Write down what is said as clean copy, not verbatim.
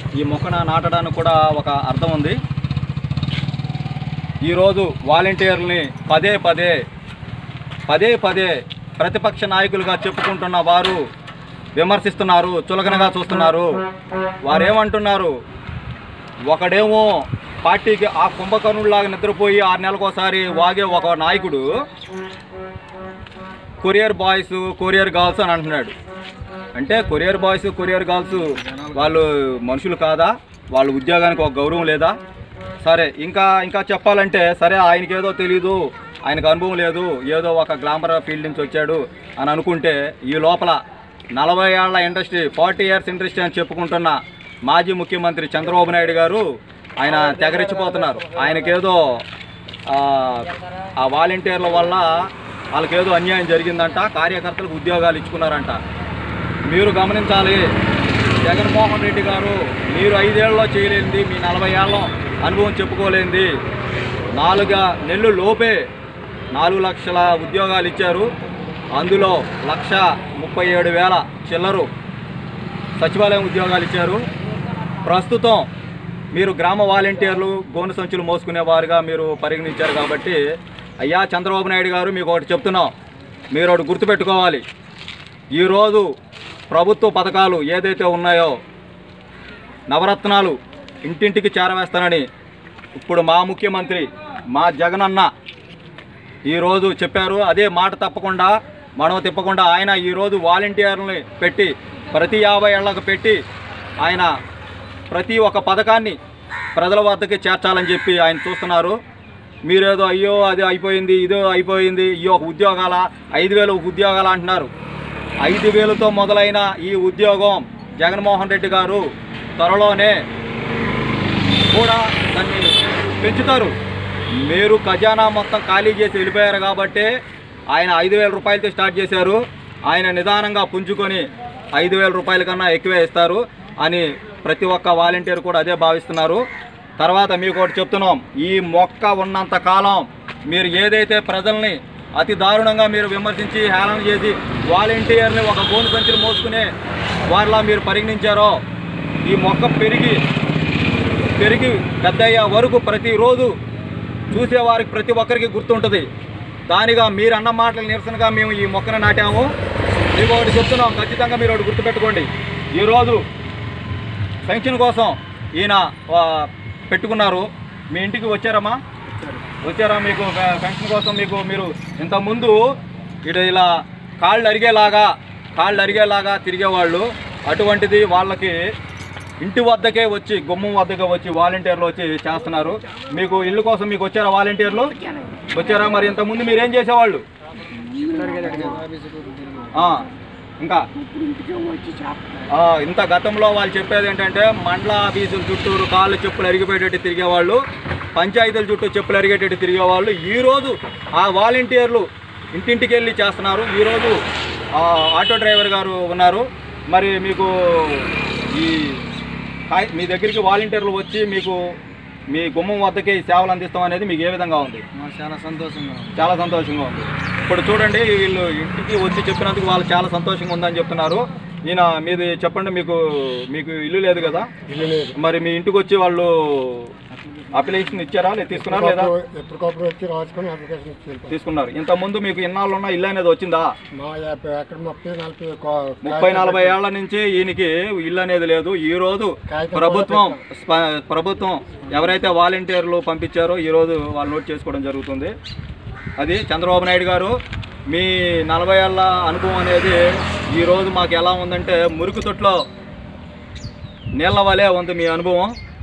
ఈ మొక్కను నాటడానికి కూడా ఒక అర్థం ఉంది. ఈరోజు వాలంటీర్లని పదే పదే ప్రతిపక్ష నాయకులుగా చెప్పుకుంటున్న వారు విమర్శిస్తున్నారు, చులకనగా చూస్తున్నారు. వారేమంటున్నారు, ఒకడేమో పార్టీకి ఆ కుంభకర్ణుడిలాగా నిద్రపోయి 6 నెలలకోసారి వాగే ఒక నాయకుడు కొరియర్ బాయ్స్ కొరియర్ గర్ల్స్ అని అంటున్నాడు. అంటే కొరియర్ బాయ్స్ కొరియర్ గర్ల్స్ వాళ్ళు మనుషులు కాదా? వాళ్ళ ఉద్యోగానికి ఒక గౌరవం లేదా? సరే, ఇంకా చెప్పాలంటే సరే, ఆయనకి ఏదో తెలీదు, ఆయనకు అనుభవం లేదు, ఏదో ఒక గ్లామర్ ఫీల్డ్ నుంచి వచ్చాడు అని అనుకుంటే, ఈ లోపల 40 ఏళ్ల ఇండస్ట్రీ 40 ఇయర్స్ ఇండస్ట్రీ అని చెప్పుకుంటున్న మాజీ ముఖ్యమంత్రి చంద్రబాబు నాయుడు గారు ఆయన తెగరెచ్చిపోతున్నారు. ఆయనకేదో ఆ వాలంటీర్ల వల్ల వాళ్ళకేదో అన్యాయం జరిగిందంట, కార్యకర్తలకు ఉద్యోగాలు ఇచ్చుకున్నారంట. మీరు గమనించాలి, జగన్మోహన్ రెడ్డి గారు మీరు 5 ఏళ్లలో చేయలేనిది, మీ 40 ఏళ్ళ అనుభవం చెప్పుకోలేనిది 4 నెలలు లోపే 4 లక్షల ఉద్యోగాలు ఇచ్చారు. అందులో 1,37,000 చిల్లరు సచివాలయం ఉద్యోగాలు ఇచ్చారు. ప్రస్తుతం మీరు గ్రామ వాలంటీర్లు గోను సంచులు మోసుకునేవారుగా మీరు పరిగణించారు. కాబట్టి అయ్యా చంద్రబాబు నాయుడు గారు, మీకు ఒకటి చెప్తున్నాం, మీరు ఒకటి గుర్తుపెట్టుకోవాలి. ఈరోజు ప్రభుత్వ పథకాలు ఏదైతే ఉన్నాయో, నవరత్నాలు ఇంటింటికి చేరవేస్తానని ఇప్పుడు మా ముఖ్యమంత్రి మా జగనన్న ఈరోజు చెప్పారు. అదే మాట తప్పకుండా మనం తిప్పకుండా ఆయన ఈరోజు వాలంటీర్లని పెట్టి ప్రతి 50 ఏళ్లకు పెట్టి ఆయన ప్రతి ఒక్క పథకాన్ని ప్రజల వద్దకి చేర్చాలని చెప్పి ఆయన చూస్తున్నారు. మీరేదో అయ్యో అది అయిపోయింది, ఇదో అయిపోయింది, ఈ ఒక ఉద్యోగాల 5,000 ఉద్యోగాలు అంటున్నారు. 5,000తో మొదలైన ఈ ఉద్యోగం జగన్మోహన్ రెడ్డి గారు త్వరలోనే కూడా దాన్ని పెంచుతారు. మీరు ఖజానా మొత్తం ఖాళీ చేసి వెళ్ళిపోయారు కాబట్టి ఆయన 5,000 రూపాయలతో స్టార్ట్ చేశారు. ఆయన నిదానంగా పుంజుకొని 5,000 రూపాయల కన్నా ఎక్కువే ఇస్తారు అని ప్రతి ఒక్క వాలంటీర్ కూడా అదే భావిస్తున్నారు. తర్వాత మీకు ఒకటి చెప్తున్నాం, ఈ మొక్క ఉన్నంత కాలం మీరు ఏదైతే ప్రజల్ని అతి దారుణంగా మీరు విమర్శించి హేళన చేసి వాలంటీర్ని ఒక గోను సంచులు మోసుకునే వారిలా మీరు పరిగణించారో, ఈ మొక్క పెరిగి పెద్దయ్యే వరకు ప్రతిరోజు చూసేవారికి ప్రతి ఒక్కరికి గుర్తుంటుంది. దానిగా మీరు అన్న మాటలు నిరసనగా మేము ఈ మొక్కను నాటాము. మీకు ఒకటి చెప్తున్నాం, ఖచ్చితంగా మీరు ఒకటి గుర్తుపెట్టుకోండి. ఈరోజు పెన్షన్ కోసం ఈయన పెట్టుకున్నారు. మీ ఇంటికి వచ్చారా? మీకు పెన్షన్ కోసం మీరు ఇంతకుముందు ఇలా కాళ్ళు అరిగేలాగా తిరిగేవాళ్ళు. అటువంటిది వాళ్ళకి ఇంటి వద్దకే వచ్చి, గుమ్మం వద్దకే వచ్చి వాలంటీర్లు వచ్చి చేస్తున్నారు. మీకు ఇల్లు కోసం మీకు వచ్చారా వాలంటీర్లు? వచ్చారా? మరి ఇంతకుముందు మీరు ఏం చేసేవాళ్ళు? ఇంకా ఇంత గతంలో వాళ్ళు చెప్పేది ఏంటంటే, మండల ఆఫీసుల చుట్టూరు కాళ్ళు చెప్పులు అరిగిపోయేటట్టు తిరిగేవాళ్ళు, పంచాయతీల చుట్టూ చెప్పులు అరిగేటట్టు తిరిగేవాళ్ళు. ఈరోజు ఆ వాలంటీర్లు ఇంటింటికి వెళ్ళి చేస్తున్నారు. ఈరోజు ఆటో డ్రైవర్ గారు ఉన్నారు. మరి మీకు మీ దగ్గరికి వాలంటీర్లు వచ్చి మీకు మీ గుమ్మం వద్దకి సేవలు అందిస్తాం అనేది మీకు ఏ విధంగా ఉంది? చాలా సంతోషంగా ఉంది. ఇప్పుడు చూడండి, వీళ్ళు ఇంటికి వచ్చి చెప్పినందుకు వాళ్ళు చాలా సంతోషంగా ఉందని చెప్తున్నారు. ఈయన మీది చెప్పండి, మీకు ఇల్లు లేదు కదా? మరి మీ ఇంటికి వచ్చి వాళ్ళు అప్లికేషన్ ఇచ్చారా? లేదా తీసుకున్నారా? లేదా తీసుకున్నారు. ఇంతకుముందు మీకు ఇన్నాళ్ళు ఉన్న ఇల్లు అనేది వచ్చిందా? 30-40 ఏళ్ల నుంచి ఈయనకి ఇల్లు అనేది లేదు. ఈరోజు ప్రభుత్వం ఎవరైతే వాలంటీర్లు పంపించారో ఈరోజు వాళ్ళు నోట్ చేసుకోవడం జరుగుతుంది. అది చంద్రబాబు నాయుడు గారు, మీ 40 ఏళ్ల అనుభవం అనేది ఈరోజు మాకు ఎలా ఉందంటే మురికి తొట్లో నీళ్ళ వలే ఉంది మీ అనుభవం.